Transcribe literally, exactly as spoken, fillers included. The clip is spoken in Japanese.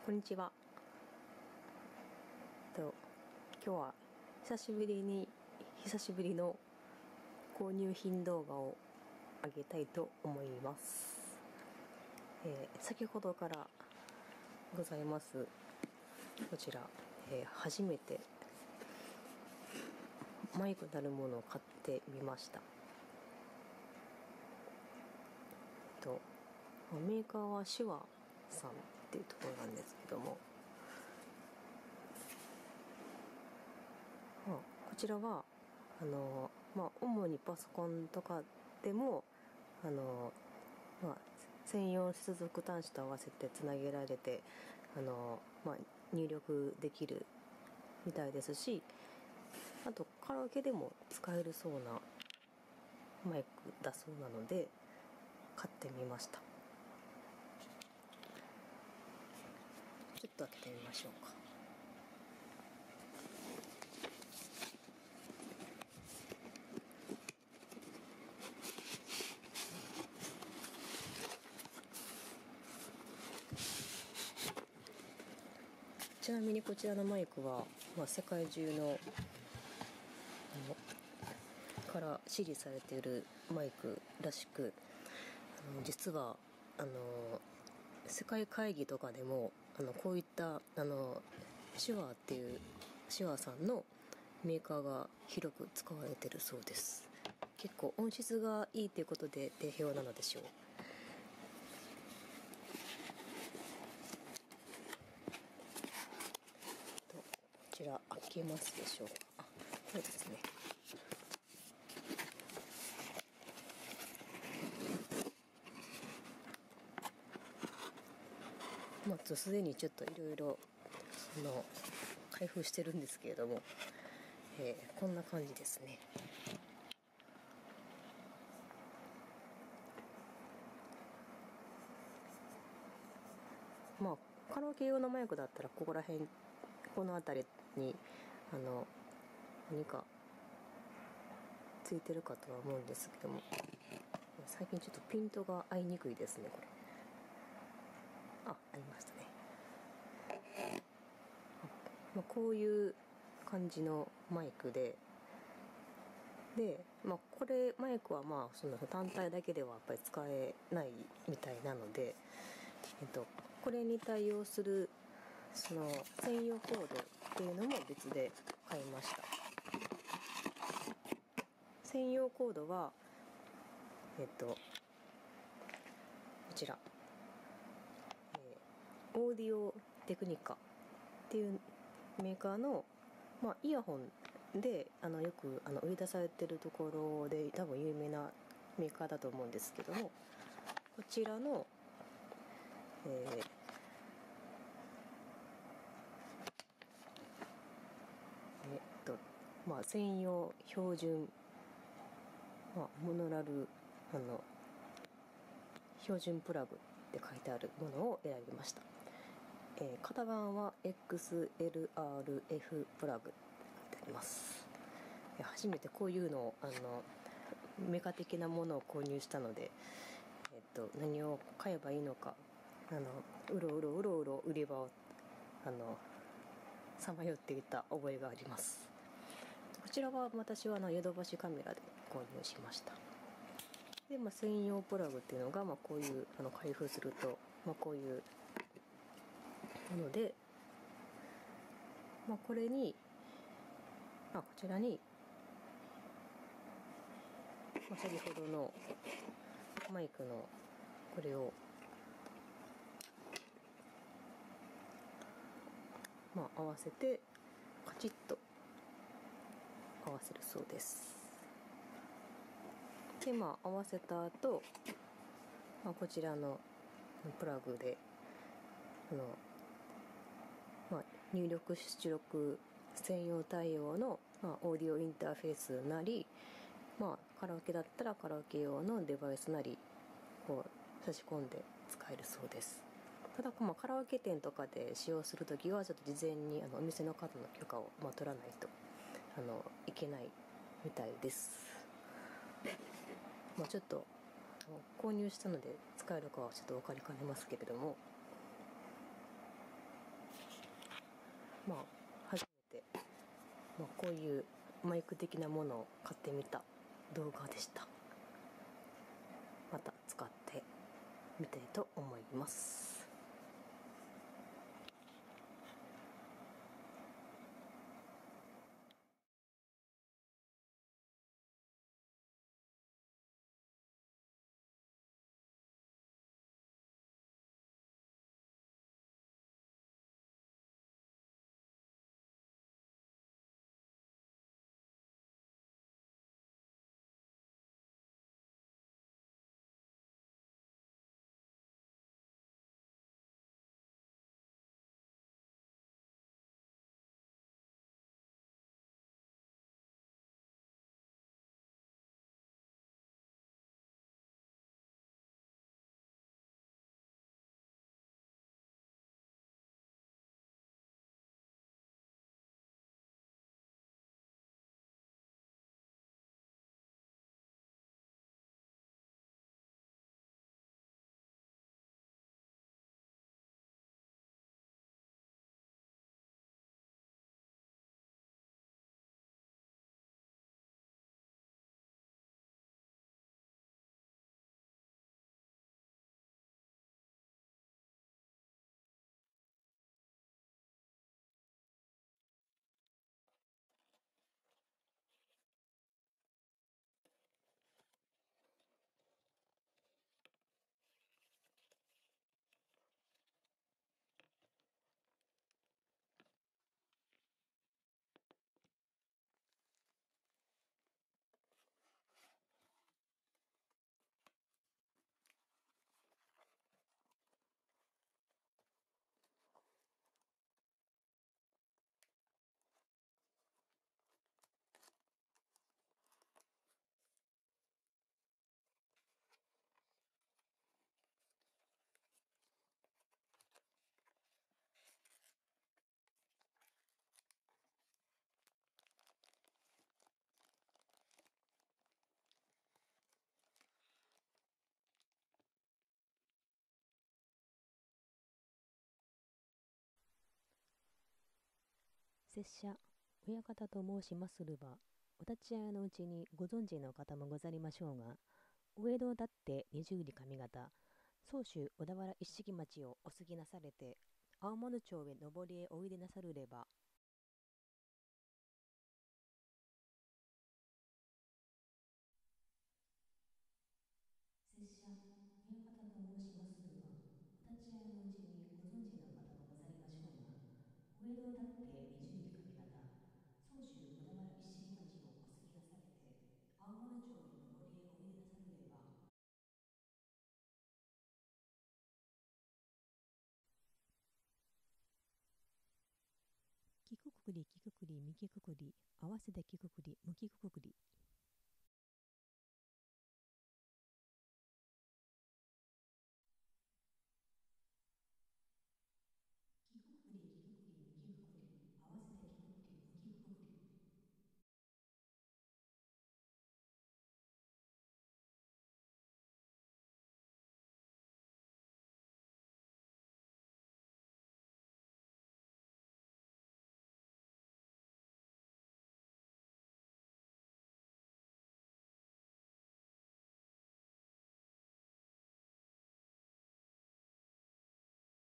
こんにちは。と今日は久しぶりに久しぶりの購入品動画を上げたいと思います。えー、先ほどからございますこちら、えー、初めてマイクなるものを買ってみました。とメーカーは手話さんっていうところなんですけども、まあ、こちらはあの、まあ、主にパソコンとかでもあの、まあ、専用接続端子と合わせてつなげられてあの、まあ、入力できるみたいですし、あとカラオケでも使えるそうなマイクだそうなので買ってみました。ちょっと開けてみましょうか。ちなみにこちらのマイクは、まあ、世界中の、あのから支持されているマイクらしく、あの実はあの世界会議とかでもあのこういったあの手話っていう手話さんのメーカーが広く使われているそうです。結構音質がいいということで定評なのでしょう。とこちら開けますでしょうか。あ、これですね。まあすでにちょっといろいろその開封してるんですけれども、えー、こんな感じですね。まあカラオケ用のマイクだったらここら辺この辺りにあの何かついてるかとは思うんですけども、最近ちょっとピントが合いにくいですね。これあありましたね。まあ、こういう感じのマイクでで、まあ、これマイクはまあその単体だけではやっぱり使えないみたいなので、えっと、これに対応するその専用コードっていうのも別で買いました。専用コードはえっとこちら、えー、オーディオテクニカっていうメーカーの、まあ、イヤホンであのよくあの売り出されてるところで多分有名なメーカーだと思うんですけども、こちらの、えーえっとまあ、専用標準、まあ、モノラルあの標準プラグって書いてあるものを選びました。えー、型番は エックスエルアールエフ プラグって書いてあります。初めてこういうのをあのメカ的なものを購入したので、えっと、何を買えばいいのかあのうろうろうろうろ売り場をあのさまよっていた覚えがあります。こちらは私はあのヨドバシカメラで購入しました。で、まあ、専用プラグっていうのが、まあ、こういうあの開封すると、まあ、こういうもので、まあ、これに、まあ、こちらに、まあ、先ほどのマイクのこれを、まあ、合わせてカチッと合わせるそうです。で、まあ、合わせた後、まあ、こちらのプラグであの、まあ、入力出力専用対応の、まあ、オーディオインターフェースなり、まあ、カラオケだったらカラオケ用のデバイスなりこう差し込んで使えるそうです。ただ、まあ、カラオケ店とかで使用するときはちょっと事前にあのお店の方の許可を、まあ、取らないとあのいけないみたいです。まあ、ちょっと購入したので使えるかはちょっと分かりかねますけれども、 まあ初めて、まあ、こういうマイク的なものを買ってみた動画でした。また使ってみたいと思います。拙者親方と申しまするば、お立ち会いのうちにご存知の方もござりましょうが、お江戸を立って二十里上方、総州小田原一色町をお過ぎなされて、青物町へ上りへおいでなさるれば、拙者親方と申しまするば、お立ち会いのうちにご存知の方もござりましょうが、お江戸を立って二十里上方、総州小田原一色町をお過ぎなされて、青物町へ上りへおいでなさるれば、きくくりきくくりみきくくり合わせてきくくりむきくく